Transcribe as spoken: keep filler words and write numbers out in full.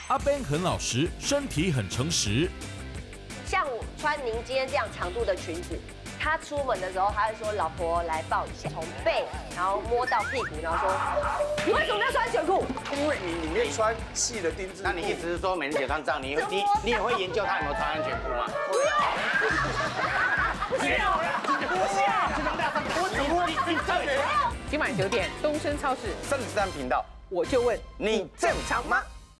阿 Ben 很老实，身体很诚实。 像穿您今天这样长度的裙子，他出门的时候，他会说：“老婆来抱一下。”从背，然后摸到屁股，然后说：“你为什么要穿卷裤？” 因为你里面穿细的丁字裤。 那你意思是说，美玲姐穿这样，你你你也会研究她有没有穿安全裤吗？ 会啊。 不是啊，不是啊，这张大上我你我你你这里。 今晚九点，东升超市三十三频道， 我就问你正常吗？